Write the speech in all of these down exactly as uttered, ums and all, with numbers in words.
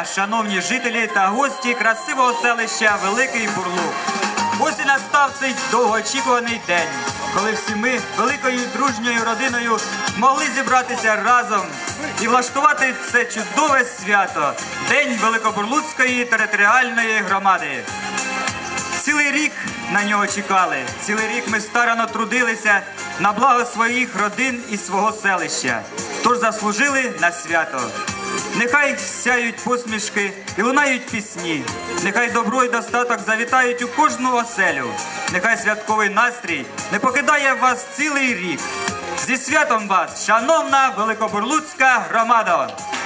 дня, шановні жителі та гості красивого селища Великий Бурлук. Ось і настав цей довгоочікуваний день, коли всі ми великою дружньою родиною могли зібратися разом і влаштувати це чудове свято – День Великобурлуцької територіальної громади. Цілий рік на нього чекали, цілий рік ми старанно трудилися на благо своїх родин і свого селища, тож заслужили на свято. Нехай сяють посмішки і лунають пісні, нехай добро і достаток завітають у кожну оселю, нехай святковий настрій не покидає вас цілий рік. Зі святом вас, шановна Великобурлуцька громада!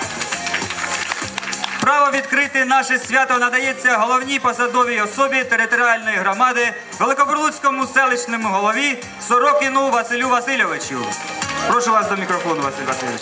Право відкрити наше свято надається головній посадовій особі територіальної громади Великобурлуцькому селищному голові Сорокіну Василю Васильовичу. Прошу вас до мікрофону, Василь Васильович.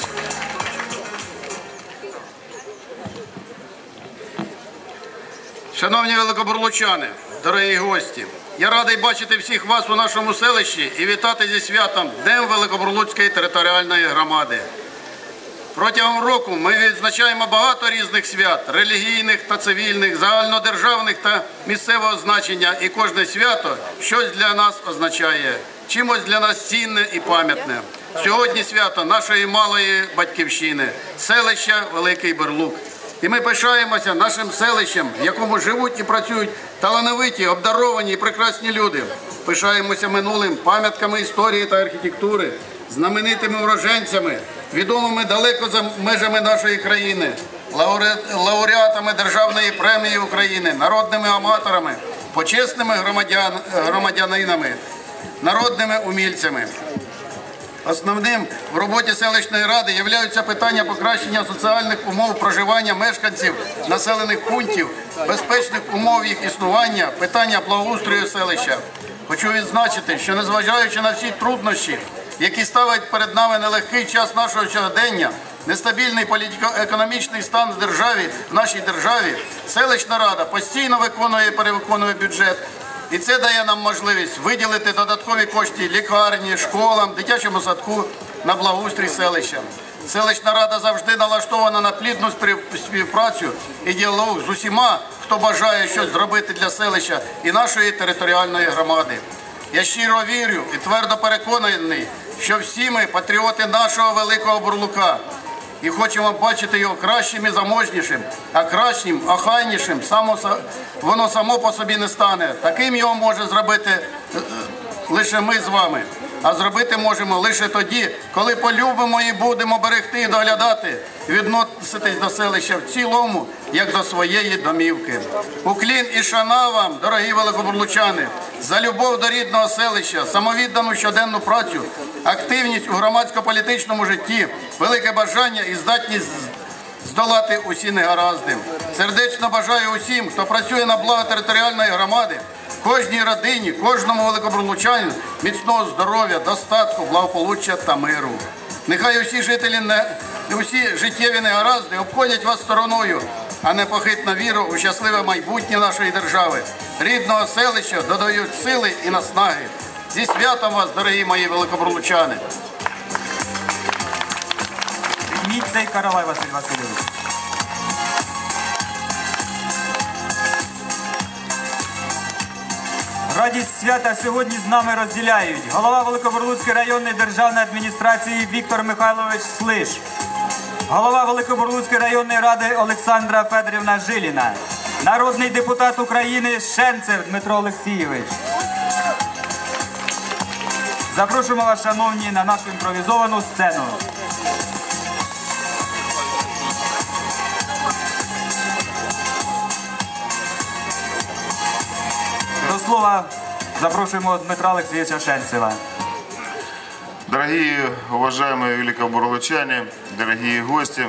Шановні великобурлучани, дорогі гості, я радий бачити всіх вас у нашому селищі і вітати зі святом Днем Великобурлуцької територіальної громади. Протягом року ми відзначаємо багато різних свят – релігійних та цивільних, загальнодержавних та місцевого значення. І кожне свято щось для нас означає, чимось для нас цінне і пам'ятне. Сьогодні свято нашої малої батьківщини – селища Великий Бурлук. І ми пишаємося нашим селищем, в якому живуть і працюють талановиті, обдаровані і прекрасні люди. Пишаємося минулим, пам'ятками історії та архітектури, знаменитими уроженцями, відомими далеко за межами нашої країни, лауреатами Державної премії України, народними аматорами, почесними громадян, громадянинами, народними умільцями. Основним в роботі селищної ради являються питання покращення соціальних умов проживання мешканців населених пунктів, безпечних умов їх існування, питання благоустрою селища. Хочу відзначити, що незважаючи на всі труднощі, які ставить перед нами нелегкий час нашого сьогодення, нестабільний політико-економічний стан в державі, в нашій державі, селищна рада постійно виконує і перевиконує бюджет. І це дає нам можливість виділити додаткові кошти лікарні, школам, дитячому садку на благоустрій селища. Селищна рада завжди налаштована на плідну співпрацю і діалог з усіма, хто бажає щось зробити для селища і нашої територіальної громади. Я щиро вірю і твердо переконаний, що всі ми патріоти нашого Великого Бурлука і хочемо бачити його кращим і заможнішим, а кращим, охайнішим само, воно само по собі не стане. Таким його може зробити лише ми з вами. А зробити можемо лише тоді, коли полюбимо і будемо берегти і доглядати, відноситись до селища в цілому, як до своєї домівки. Уклін і шана вам, дорогі великобурлучани, за любов до рідного селища, самовіддану щоденну працю, активність у громадсько-політичному житті, велике бажання і здатність здолати усі негаразди. Сердечно бажаю усім, хто працює на благо територіальної громади, кожній родині, кожному великобурлучанину міцного здоров'я, достатку, благополуччя та миру. Нехай усі жителі, усі життєві негаразди обходять вас стороною, а непохитна віра у щасливе майбутнє нашої держави, рідного селища додають сили і наснаги. Зі святом вас, дорогі мої великобурлучани! Підніміть цей каравай, Василь Васильович. Радість свята сьогодні з нами розділяють голова Великобурлуцької районної державної адміністрації Віктор Михайлович Слиш, голова Великобурлуцької районної ради Олександра Федорівна Жиліна, народний депутат України Шенцев Дмитро Олексійович. Запрошуємо вас, шановні, на нашу імпровізовану сцену. До слова запрошуємо Дмитра Олексійовича Шенцева. Дорогие, уважаемые великобурлучане, дорогие гости,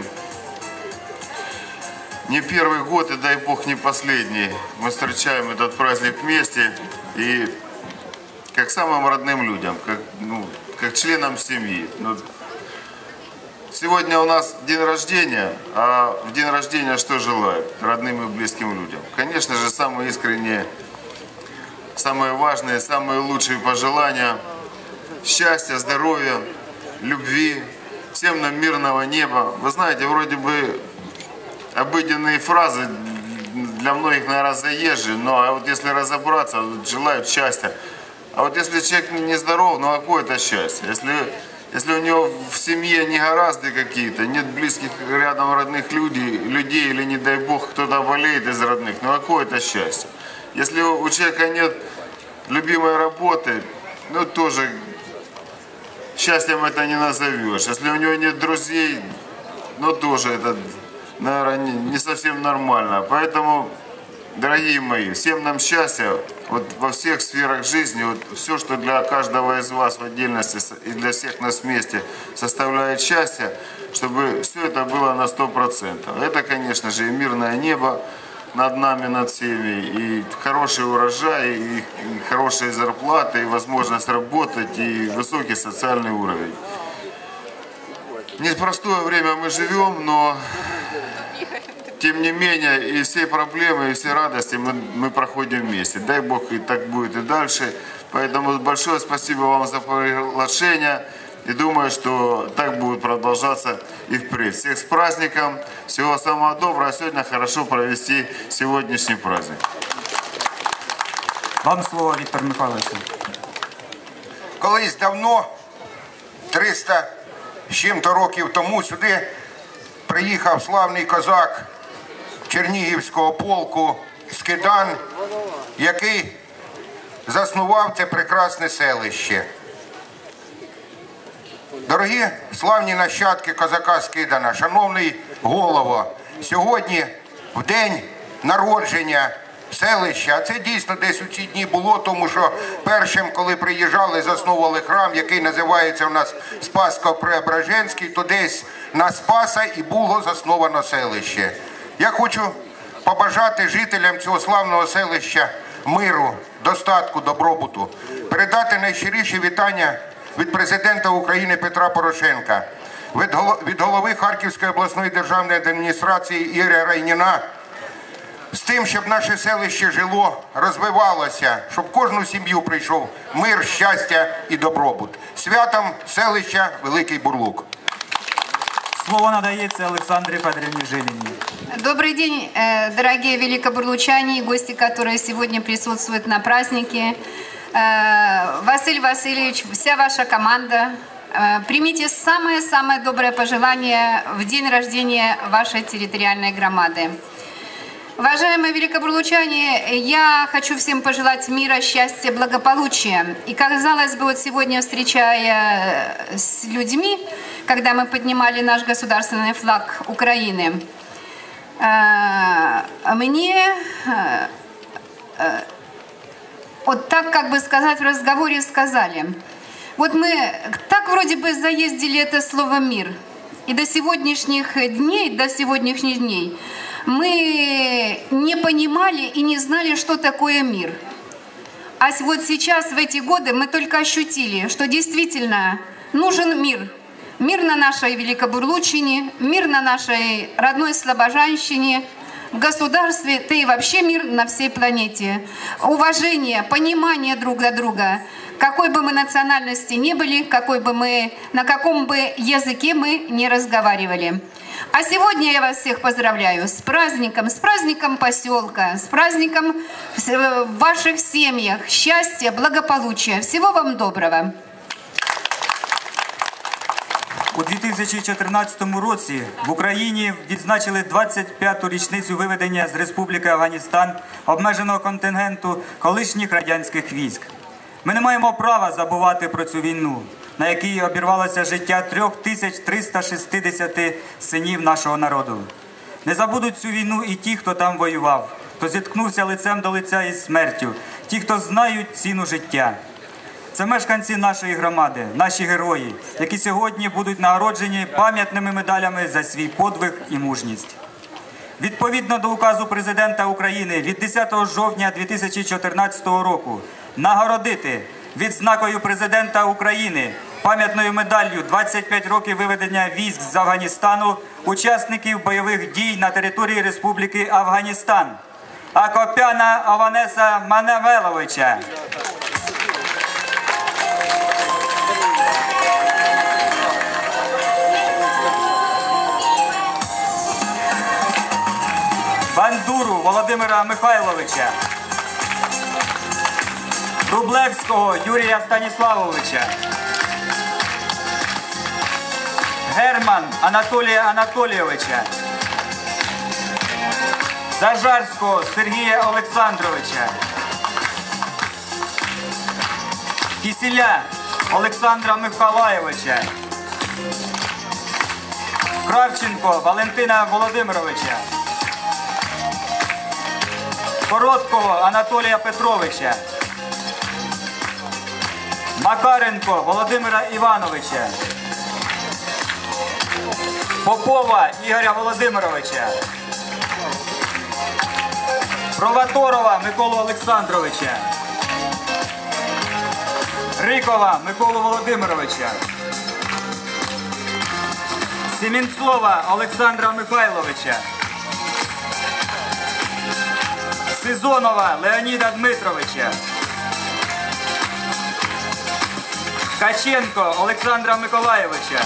не первый год и, дай Бог, не последний, мы встречаем этот праздник вместе и как самым родным людям, как, ну, как членам семьи. Сегодня у нас день рождения, а в день рождения что желают родным и близким людям? Конечно же, самые искренние, самые важные, самые лучшие пожелания счастья, здоровья, любви, всем нам мирного неба. Вы знаете, вроде бы обыденные фразы, для многих, наверное, заезжие, но а вот если разобраться, вот, желают счастья. А вот если человек нездоров, ну какое это счастье? Если, если у него в семье негоразды какие-то, нет близких рядом родных людей, людей или, не дай бог, кто-то болеет из родных, ну какое это счастье? Если у человека нет любимой работы, ну тоже счастьем это не назовешь. Если у него нет друзей, ну тоже это, наверное, не, не совсем нормально. Поэтому, дорогие мои, всем нам счастья вот во всех сферах жизни. Вот все, что для каждого из вас в отдельности и для всех нас вместе составляет счастье, чтобы все это было на сто процентов. Это, конечно же, и мирное небо над нами, над всеми, и хороший урожай, и, и хорошие зарплаты, и возможность работать, и высокий социальный уровень. Непростое время мы живем, но тем не менее и все проблемы, и все радости мы, мы проходим вместе. Дай Бог, и так будет и дальше. Поэтому большое спасибо вам за приглашение. И думаю, что так будет продолжаться и впредь. Всех с праздником, всего самого доброго. Сегодня хорошо провести сегодняшний праздник. Вам слово, Віктор Михайлович. Колись давно, триста з чим-то років тому, сюди приїхав славний козак Чернігівського полку Скидан, який заснував це прекрасне селище. Дорогі славні нащадки козака Скидана, шановний голово, сьогодні в день народження селища, а це дійсно десь у ці дні було, тому що першим, коли приїжджали, засновували храм, який називається у нас Спаско-Преображенський, то десь на Спаса і було засновано селище. Я хочу побажати жителям цього славного селища миру, достатку, добробуту, передати найщиріші вітання від президента України Петра Порошенка, від голови Харківської обласної державної адміністрації Ігоря Райніна, з тим, щоб наше селище жило, розвивалося, щоб в кожну сім'ю прийшов мир, щастя і добробут. Святом селища Великий Бурлук. Слово надається Олександрі Федорівні Жиліні. Добрый день, дорогие великобурлучане и гости, которые сегодня присутствуют на празднике. Василий Васильевич, вся ваша команда, примите самое-самое доброе пожелание в день рождения вашей территориальной громады. Уважаемые великобурлучане, я хочу всем пожелать мира, счастья, благополучия. И, казалось бы, вот сегодня, встречая с людьми, когда мы поднимали наш государственный флаг Украины, мне вот так, как бы сказать, в разговоре сказали. Вот мы так вроде бы заездили это слово «мир». И до сегодняшних дней, до сегодняшних дней мы не понимали и не знали, что такое мир. А вот сейчас, в эти годы, мы только ощутили, что действительно нужен мир. Мир на нашей Великобурлучине, мир на нашей родной Слобожанщине, в государстве, да и вообще мир на всей планете. Уважение, понимание друг для друга. Какой бы мы национальности ни были, какой бы мы, на каком бы языке мы не разговаривали. А сегодня я вас всех поздравляю с праздником, с праздником поселка, с праздником в ваших семьях. Счастья, благополучия. Всего вам доброго. У дві тисячі чотирнадцятому році в Україні відзначили двадцять п'яту річницю виведення з Республіки Афганістан обмеженого контингенту колишніх радянських військ. Ми не маємо права забувати про цю війну, на якій обірвалося життя трьох тисяч триста шістдесят синів нашого народу. Не забудуть цю війну і ті, хто там воював, хто зіткнувся лицем до лиця із смертю, ті, хто знають ціну життя. Це мешканці нашої громади, наші герої, які сьогодні будуть нагороджені пам'ятними медалями за свій подвиг і мужність. Відповідно до указу президента України від десятого жовтня дві тисячі чотирнадцятого року нагородити відзнакою президента України пам'ятною медаллю двадцять п'ять років виведення військ з Афганістану учасників бойових дій на території Республіки Афганістан Акопяна Ованеса Маневеловича. Бандуру Володимира Михайловича, Рублевського Юрія Станіславовича, Герман Анатолія Анатолійовича, Зажарського Сергія Олександровича, Кисіля Олександра Миколайовича, Кравченко Валентина Володимировича, Короткого Анатолія Петровича, Макаренко Володимира Івановича, Попова Ігоря Володимировича, Проваторова Миколу Олександровича, Рикова Миколу Володимировича, Семенцова Олександра Михайловича, Сизонова Леоніда Дмитровича, Ткаченко Олександра Миколайовича,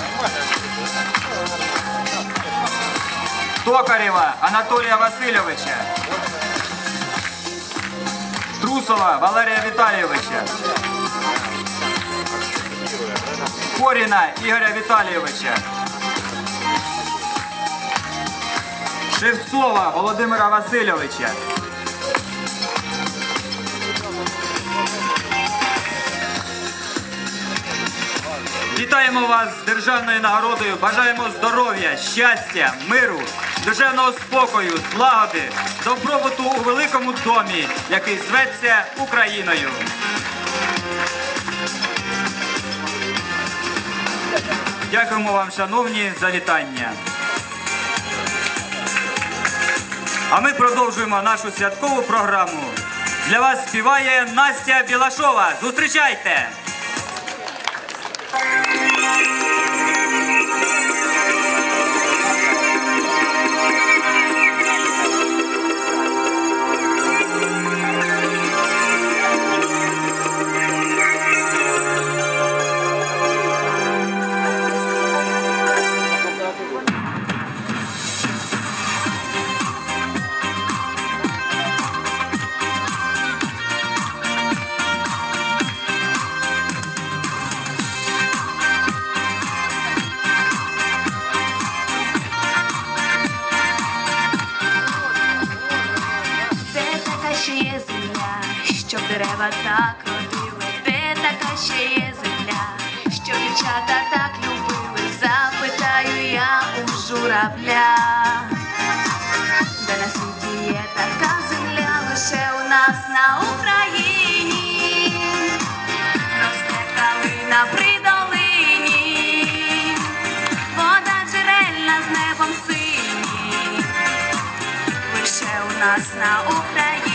Токарєва Анатолія Васильовича, Трусова Валерія Віталійовича, Коріна Ігоря Віталійовича, Шевцова Володимира Васильовича, вітаємо вас з державною нагородою, бажаємо здоров'я, щастя, миру, душевного спокою, злагоди, добробуту у великому домі, який зветься Україною. Дякуємо вам, шановні, за вітання. А ми продовжуємо нашу святкову програму. Для вас співає Настя Білашова. Зустрічайте! Дерева так родили, де така ще є земля, що дівчата так любили, запитаю я у журавля. Де на світі є така земля, лише у нас на Україні, росте калина при долині, вода джерельна з небом синій, лише у нас на Україні.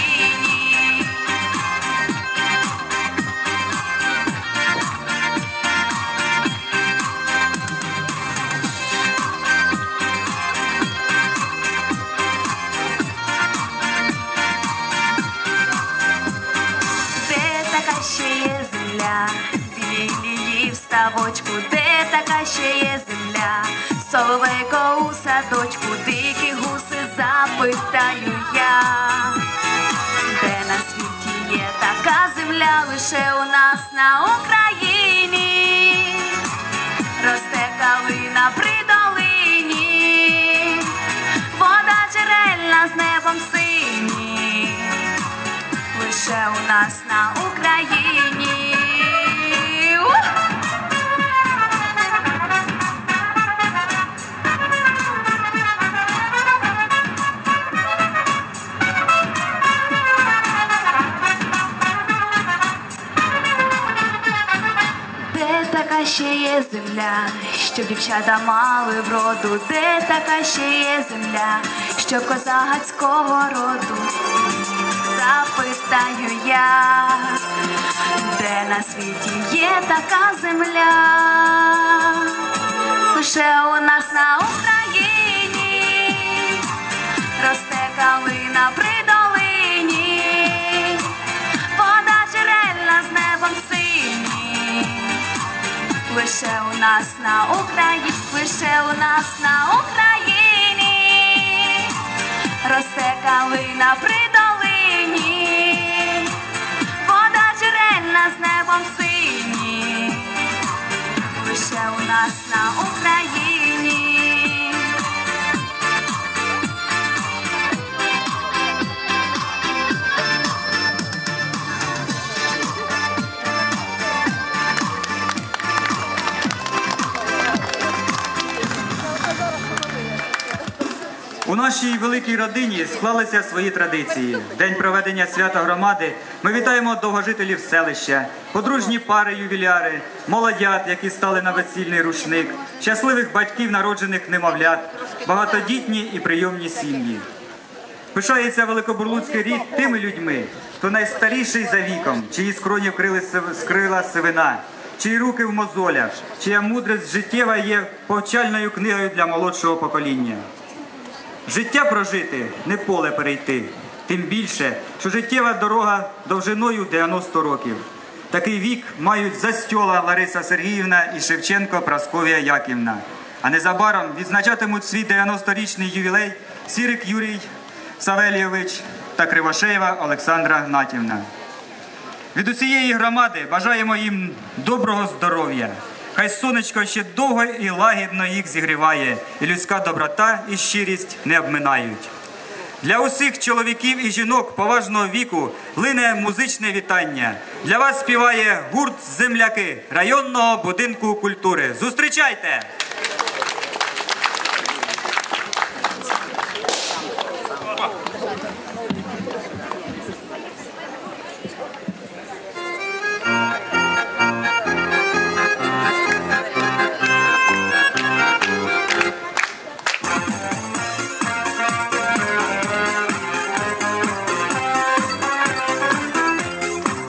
Ставочку, де така ще є земля, соловейко у садочку, дикі гуси, запитаю я. Де на світі є така земля, лише у нас на Україні, росте калина при долині, вода джерельна з небом синій, лише у нас на Україні. Така ще є земля, щоб дівчата мали вроду, де така ще є земля, що козацького роду, запитаю я, де на світі є така земля, лише у нас на Україні, росте калина при долині, вода джерельна з небом синій, лише у нас на Україні, лише у нас на Україні, росте калина при долині, вода джерельна з небом сині, лише у нас на Україні. У нашій великій родині склалися свої традиції. В день проведення свята громади ми вітаємо довгожителів селища, подружні пари ювіляри, молодят, які стали на весільний рушник, щасливих батьків народжених немовлят, багатодітні і прийомні сім'ї. Пишається великобурлуцький рід тими людьми, хто найстаріший за віком, чиї скроні вкрили скрила сивина, чиї руки в мозолях, чия мудрість життєва є повчальною книгою для молодшого покоління. Життя прожити – не поле перейти, тим більше, що життєва дорога довжиною дев'яносто років. Такий вік мають Застьола Лариса Сергіївна і Шевченко Прасковія Яківна. А незабаром відзначатимуть свій дев'яносторічний ювілей Сірик Юрій Савельєвич та Кривошеєва Олександра Гнатівна. Від усієї громади бажаємо їм доброго здоров'я. Хай сонечко ще довго і лагідно їх зігріває, і людська доброта і щирість не обминають. Для усіх чоловіків і жінок поважного віку лине музичне вітання. Для вас співає гурт «Земляки» районного будинку культури. Зустрічайте!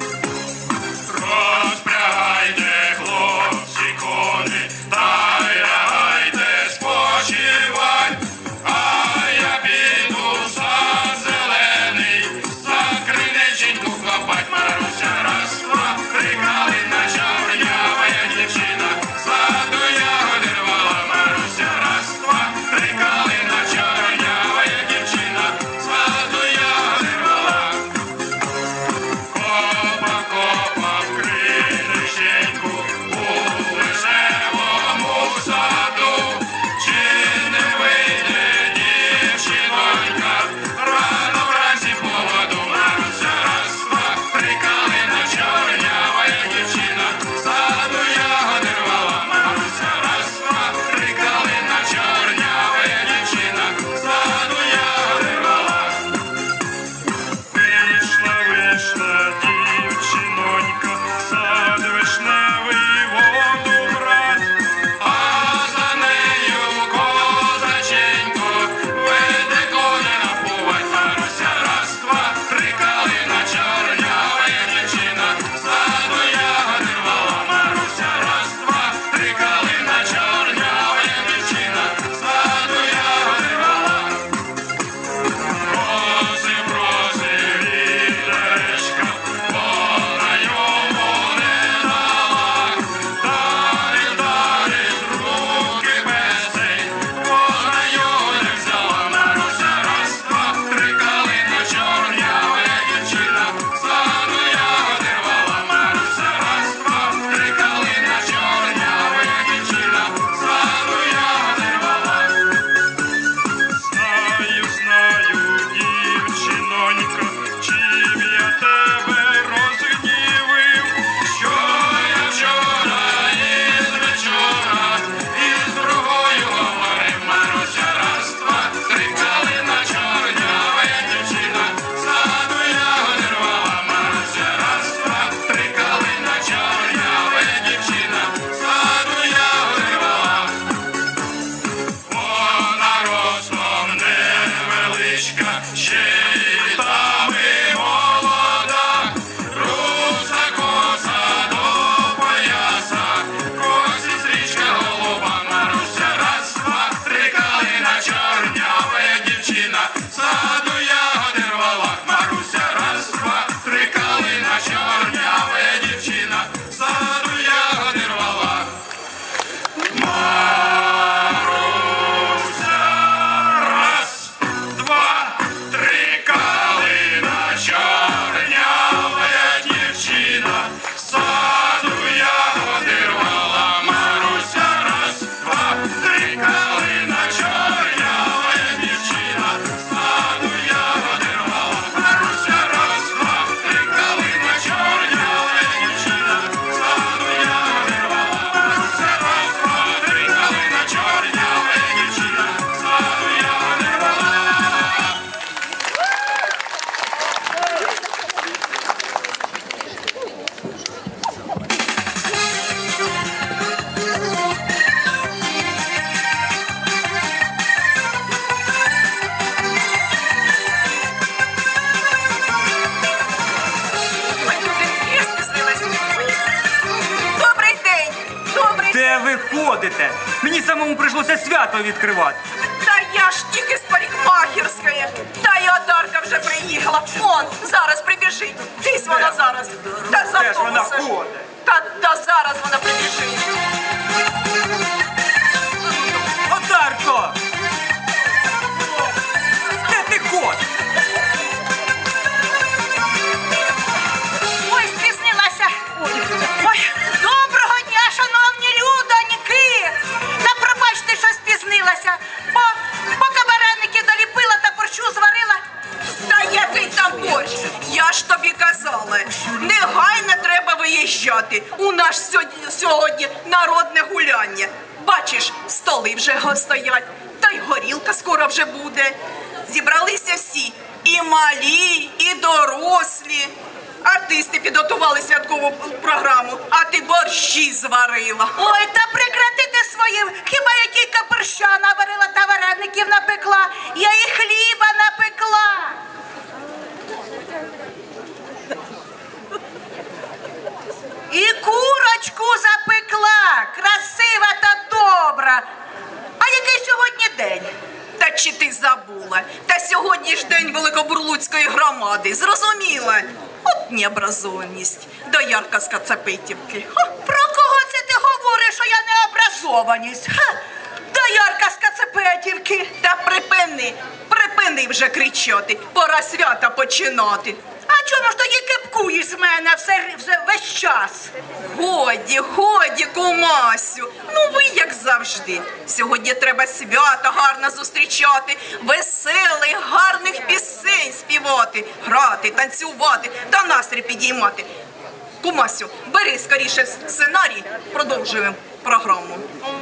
Розпрягайте, хлопці, кони, та й виходите. Мені самому прийшлося свято відкривати. Та я ж тільки з парикмахерської. Та й Одарка вже приїхала. Он, зараз прибіжить. Десь вона зараз. Та за Де ж вона автобусом. ходить? Та, та зараз вона прибіжить. Одарко! Де ти ходиш? Ой, спізнилася. Ой, доброго дня, шановні людоньки. Та пробачте, що спізнилася. Бо поки вареники доліпила та борщу зварила. Та який там борщ? Я ж тобі казала. Негайно треба виїжджати. У нас сьогодні, сьогодні народне гуляння. Бачиш, столи вже го- стоять, та й горілка скоро вже буде. Зібралися всі, і малі, і дорослі. Артисти підготували святкову програму, а ти борщі зварила. Ой, та прекратите своїм. Хіба я тільки борща наварила та вареників напекла? Я і хліба напекла. І курочку запекла. Красива та добра. А який сьогодні день? Та чи ти забула? Та сьогодні ж день Великобурлуцької громади, зрозуміла? От необразованість, доярка з Кацапетівки. Ха, про кого це ти говориш, що я необразованість? Ха, доярка з Кацапетівки. Та припини, припини вже кричати, пора свята починати. А чому ж тоді кепкуєш з мене все, все, весь час? Годі, годі, кумасю. Ну ви як завжди. Сьогодні треба свято гарно зустрічати, веселих, гарних пісень співати, грати, танцювати та настрій підіймати. Кумасю, бери скоріше сценарій, продовжуємо програму.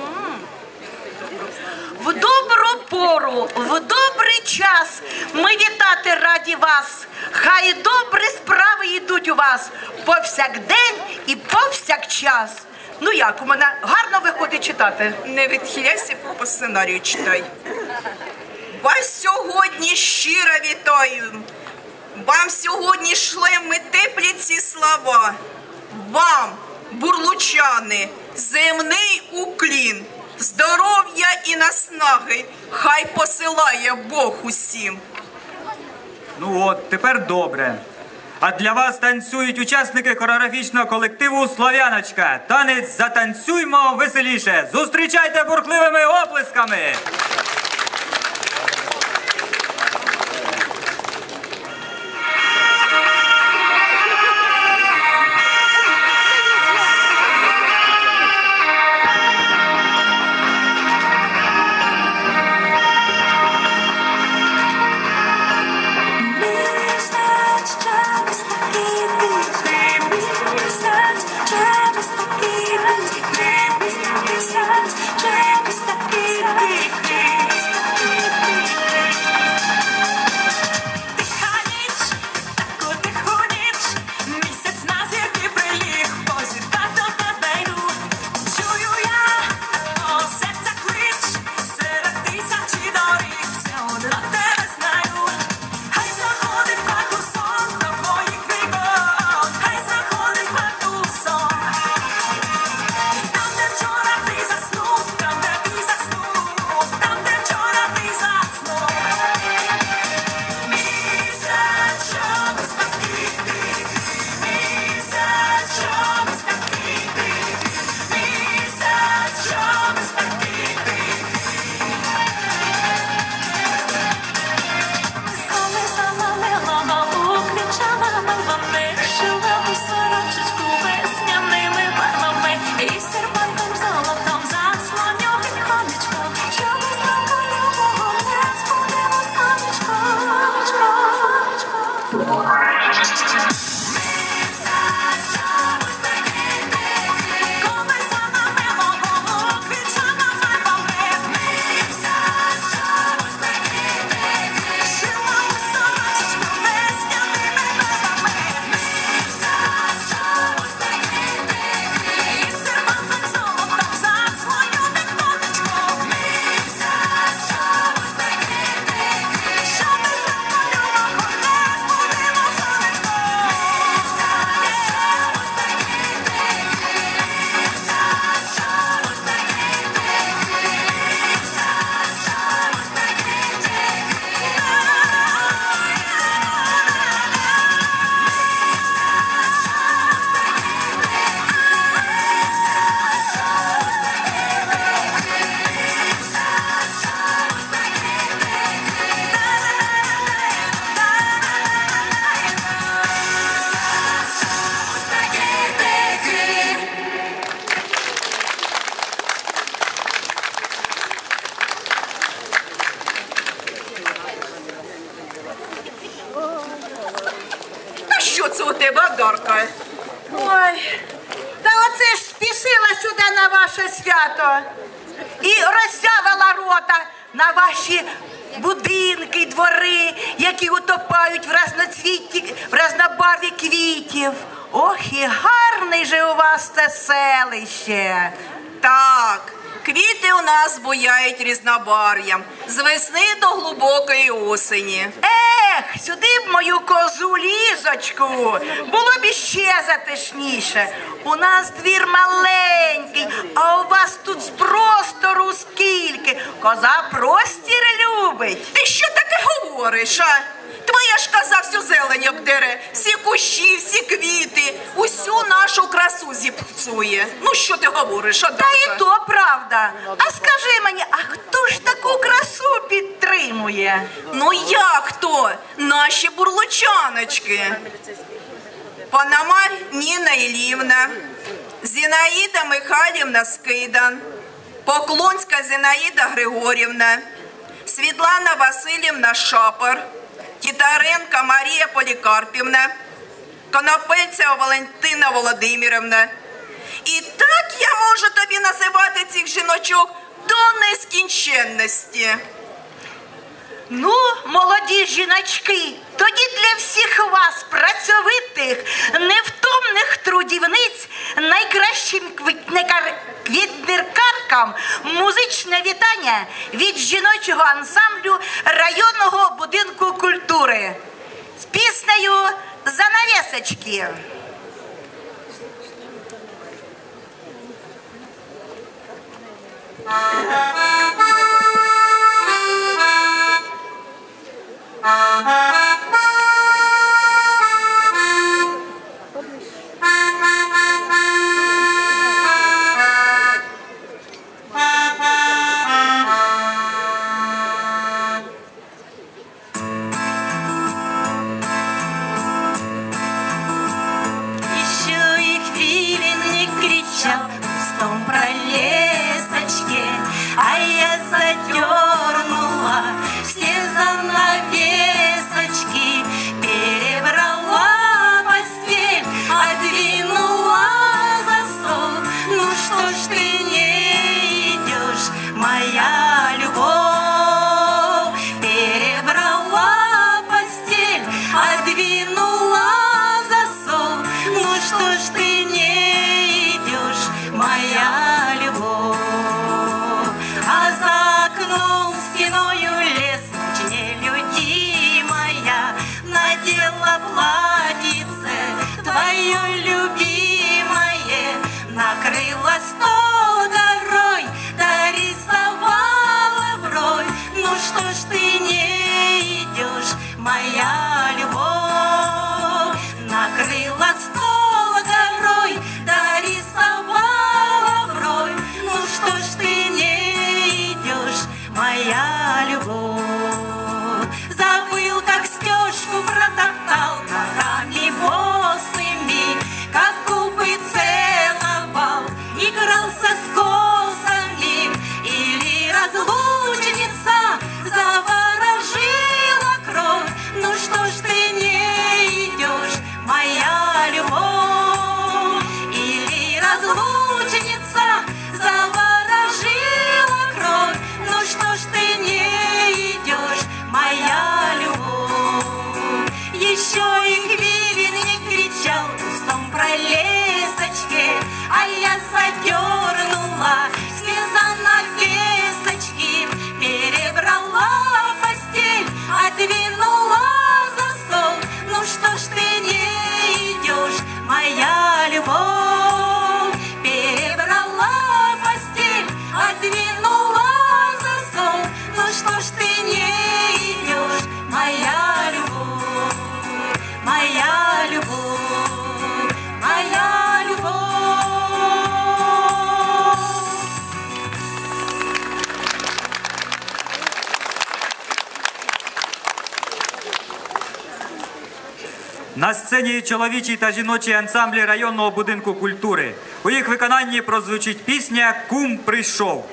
В добру пору, в добрий час ми вітати раді вас. Хай добрі справи йдуть у вас повсякдень і повсякчас. Ну як, у мене гарно виходить читати? Не відхиляйся, по сценарію читай. Вас сьогодні щиро вітаю. Вам сьогодні шлем ми теплі ці слова. Вам, бурлучани, земний уклін, здоров'я і наснаги хай посилає Бог усім. Ну от, тепер добре. А для вас танцюють учасники хореографічного колективу «Слов'яночка». Танець «Затанцюймо веселіше». Зустрічайте бурхливими оплесками! Just запросила сюди на ваше свято і роззявила рота на ваші будинки й двори, які утопають в разноцвіті, в разнобарві квітів. Ох, і гарний же у вас це селище. Так, квіти у нас буяють різнобарв'ям, з весни до глибокої осені. Ех, сюди б мою козу Лізочку, було б іще затишніше. У нас двір маленький, а у вас тут з простору скільки. Коза простір любить. Ти що таке говориш, а? Твоя ж коза всю зелень обдере, всі кущі, всі квіти, усю нашу красу зіпсує. Ну що ти говориш, Адамка? Та і то правда. А скажи мені, а хто ж таку красу підтримує? Ну як хто? Наші бурлучаночки. Пономарь Ніна Іллівна, Зінаїда Михайлівна Скидан, Поклонська Зінаїда Григорівна, Світлана Васильівна Шапор, Тітаренка Марія Полікарпівна, Конопельцева Валентина Володимирівна. І так я можу тобі називати цих жіночок до нескінченності. Ну, молоді жіночки, тоді для всіх вас, працьовитих, невтомних трудівниць, найкращим квітникар... квітнеркаркам музичне вітання від жіночого ансамблю районного будинку культури з піснею «Занавесочки». На сцені чоловічий та жіночий ансамблі районного будинку культури. У їх виконанні прозвучить пісня «Кум прийшов».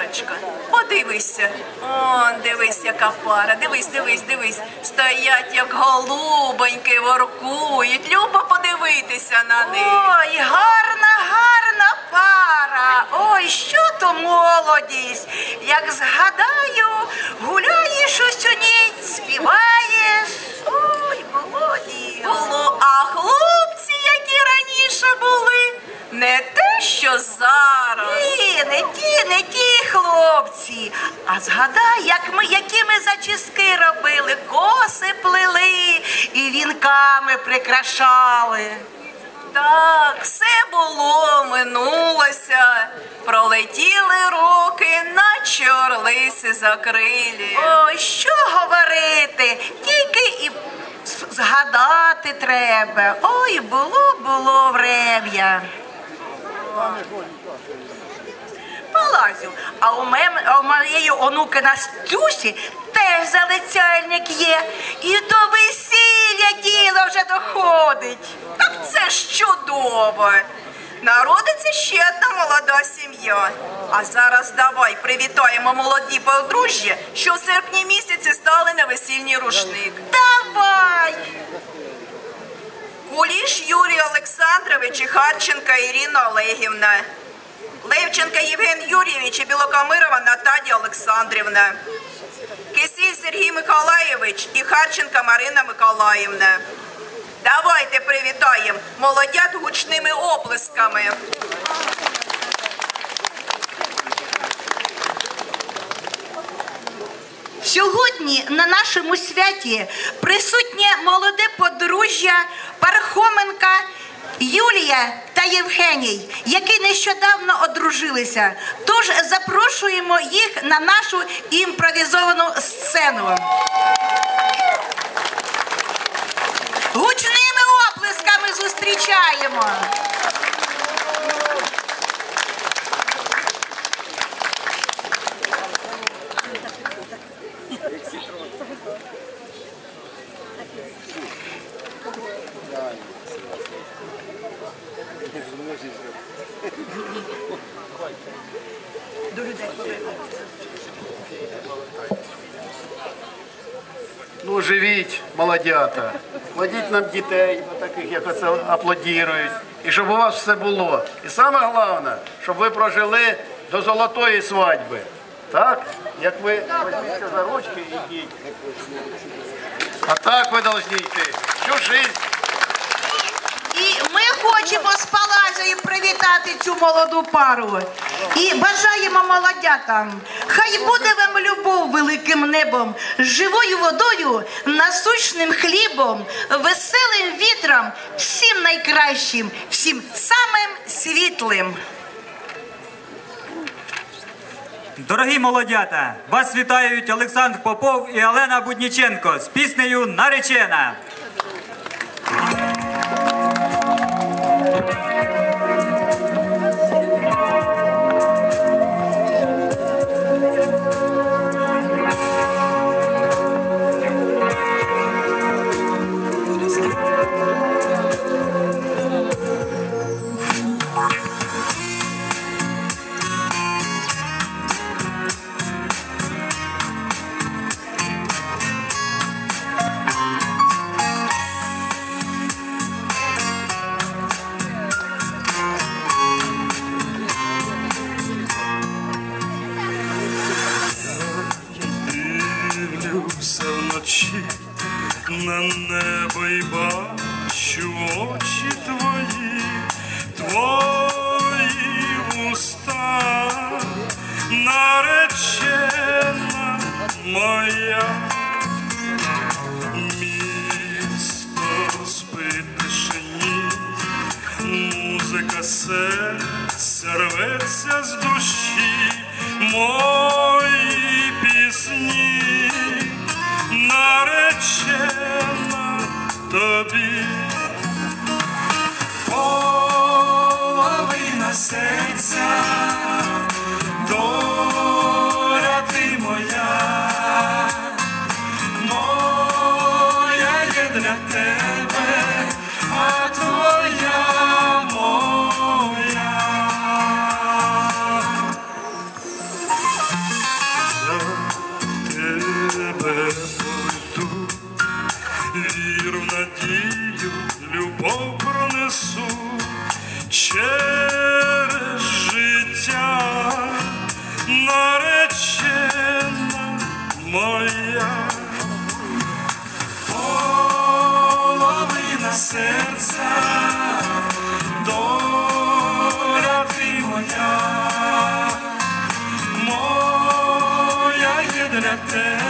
молодячка. Подивися. О, дивись, яка пара. Дивись, дивись, дивись. Стоять, як голубоньки, воркують. Любо подивитися на них. Ой, гарна, гарна пара. Ой, що то молодість. Як згадаю, гуляєш усю ніч, співаєш. Ой, молодість. Було, а хлопці, які раніше були, не те, що зараз. Ні, не ті, не ті хлопці. А згадай, як ми, які ми зачіски робили, коси плели і вінками прикрашали. Так, все було, минулося. Пролетіли роки, наче орлиси закрилі. Ой, що говорити, тільки і згадати треба. Ой, було, було врем'я. Полазю, а у, мем, а у моєї онуки Настюсі теж залицяльник є. І до весілля діло вже доходить. Так це ж чудово. Народиться ще одна молода сім'я. А зараз давай привітаємо молоді подружжя, що в серпні місяці стали на весільний рушник. Давай! Куліш Юрій Олександрович і Харченка Ірина Олегівна. Левченка Євген Юрійович і Білокамирова Наталія Олександрівна. Кисіль Сергій Миколаєвич і Харченка Марина Миколаївна. Давайте привітаємо молодят гучними оплесками. Сьогодні на нашому святі присутнє молоде подружжя Пархоменка Юлія та Євгеній, які нещодавно одружилися. Тож запрошуємо їх на нашу імпровізовану сцену. Гучними оплесками зустрічаємо. Ну, живіть, молодята. Плодіть нам дітей, таких, як оце аплодірують. І щоб у вас все було. І саме головне, щоб ви прожили до золотої свадьби. Так? Як ви візьміться за ручки і йдіть. А так ви повинні йти. Всю життя. І ми хочемо з Палазою привітати цю молоду пару. І бажаємо молодятам, хай буде вам любов великим небом, живою водою, насущним хлібом, веселим вітром, всім найкращим, всім самим світлим. Дорогі молодята, вас вітають Олександр Попов і Олена Будніченко з піснею «Наречена». На небо й бачу очі твої, твої уста, наречена моя. Місто спить тишині, музика серця рветься з душі, мої пісні наречена тобі. Половина серця, доля ти моя, моя є для тебе, а твоя моя. тебе.